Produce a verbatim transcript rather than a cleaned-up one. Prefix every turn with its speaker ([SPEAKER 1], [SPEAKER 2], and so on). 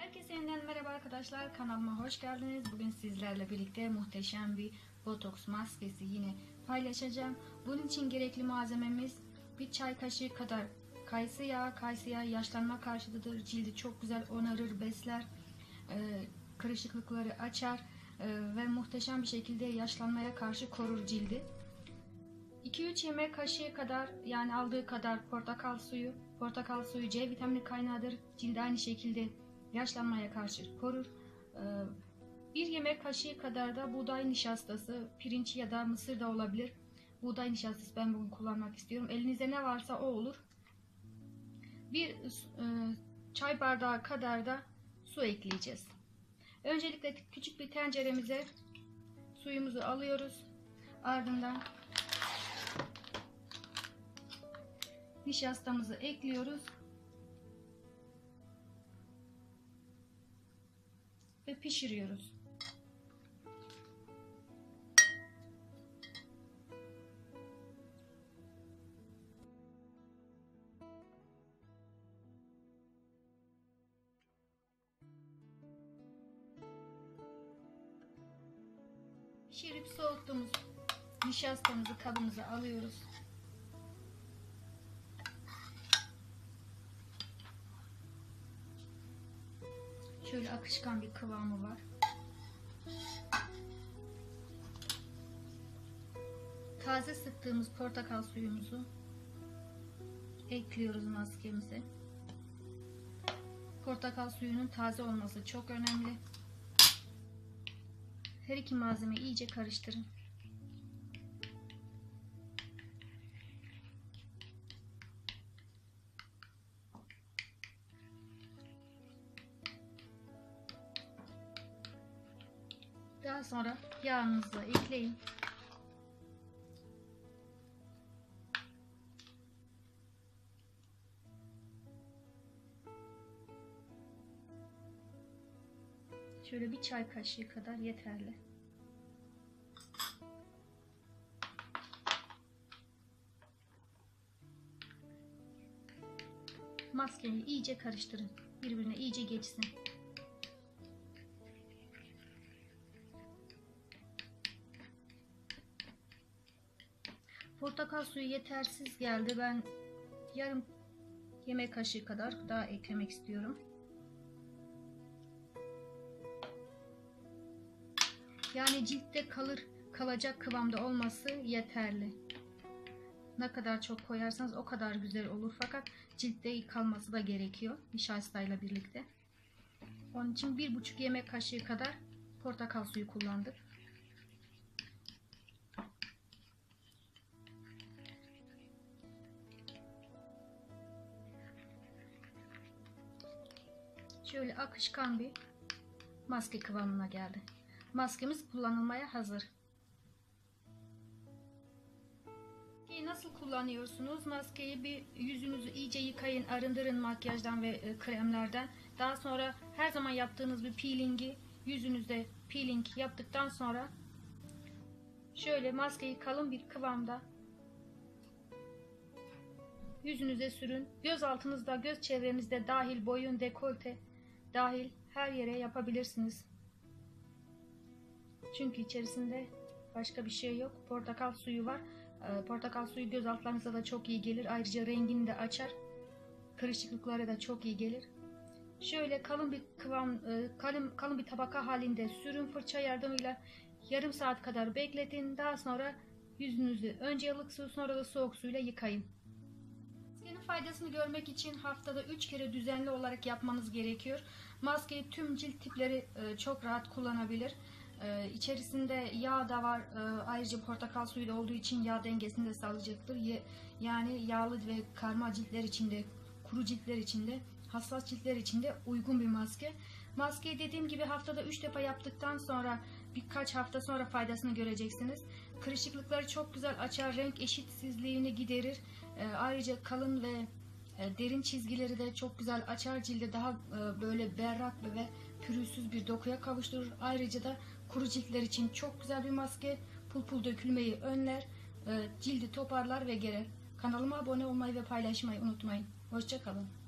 [SPEAKER 1] Herkese yeniden merhaba arkadaşlar, kanalıma hoş geldiniz. Bugün sizlerle birlikte muhteşem bir botoks maskesi yine paylaşacağım. Bunun için gerekli malzememiz bir çay kaşığı kadar kayısı yağı. Kayısı yağı yaşlanma karşıtıdır, cildi çok güzel onarır, besler, kırışıklıkları açar ve muhteşem bir şekilde yaşlanmaya karşı korur cildi. iki üç yemek kaşığı kadar, yani aldığı kadar portakal suyu. Portakal suyu C vitamini kaynağıdır. Cildi aynı şekilde yaşlanmaya karşı korur. Bir yemek kaşığı kadar da buğday nişastası, pirinç ya da mısır da olabilir. Buğday nişastası ben bugün kullanmak istiyorum. Elinizde ne varsa o olur. Bir çay bardağı kadar da su ekleyeceğiz. Öncelikle küçük bir tenceremize suyumuzu alıyoruz. Ardından nişastamızı ekliyoruz ve pişiriyoruz. Pişirip soğuttuğumuz nişastamızı kabımıza alıyoruz. Şöyle akışkan bir kıvamı var. Taze sıktığımız portakal suyumuzu ekliyoruz maskemize. Portakal suyunun taze olması çok önemli. Her iki malzemeyi iyice karıştırın. Daha sonra yağınızı ekleyin. Şöyle bir çay kaşığı kadar yeterli. Maskeyi iyice karıştırın. Birbirine iyice geçsin. Portakal suyu yetersiz geldi. Ben yarım yemek kaşığı kadar daha eklemek istiyorum. Yani ciltte kalır kalacak kıvamda olması yeterli. Ne kadar çok koyarsanız o kadar güzel olur. Fakat ciltte kalması da gerekiyor nişastayla birlikte. Onun için bir buçuk yemek kaşığı kadar portakal suyu kullandık. Şöyle akışkan bir maske kıvamına geldi. Maskemiz kullanılmaya hazır. Maskeyi nasıl kullanıyorsunuz? Maskeyi bir yüzünüzü iyice yıkayın, arındırın makyajdan ve kremlerden. Daha sonra her zaman yaptığınız bir peelingi yüzünüzde peeling yaptıktan sonra şöyle maskeyi kalın bir kıvamda yüzünüze sürün. Göz altınızda, göz çevrenizde dahil, boyun, dekolte dahil her yere yapabilirsiniz. Çünkü içerisinde başka bir şey yok. Portakal suyu var. Portakal suyu göz altlarınıza da çok iyi gelir. Ayrıca rengini de açar. Kırışıklıklara da çok iyi gelir. Şöyle kalın bir kıvam, kalın, kalın bir tabaka halinde sürün. Fırça yardımıyla yarım saat kadar bekletin. Daha sonra yüzünüzü önce ılık su, sonra da soğuk suyla yıkayın. Maskenin faydasını görmek için haftada üç kere düzenli olarak yapmanız gerekiyor. Maskeyi tüm cilt tipleri çok rahat kullanabilir. Ee, içerisinde yağ da var. Ee, ayrıca portakal suyu da olduğu için yağ dengesini de sağlayacaktır. Ye, yani yağlı ve karma ciltler içinde, kuru ciltler içinde, hassas ciltler içinde uygun bir maske. Maskeyi dediğim gibi haftada üç defa yaptıktan sonra birkaç hafta sonra faydasını göreceksiniz. Kırışıklıkları çok güzel açar, renk eşitsizliğini giderir. Ee, ayrıca kalın ve e, derin çizgileri de çok güzel açar, cilde daha e, böyle berrak ve pürüzsüz bir dokuya kavuşturur. Ayrıca da kuru ciltler için çok güzel bir maske. Pul pul dökülmeyi önler, cildi toparlar ve gerer. Kanalıma abone olmayı ve paylaşmayı unutmayın. Hoşça kalın.